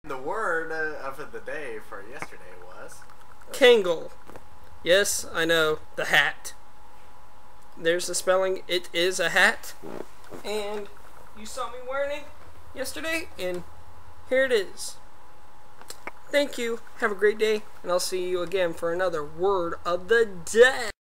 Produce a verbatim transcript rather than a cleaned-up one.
The word uh, of the day for yesterday was Kangol. Yes, I know, the hat. There's the spelling. It is a hat. And you saw me wearing it yesterday, and here it is. Thank you. Have a great day, and I'll see you again for another word of the day.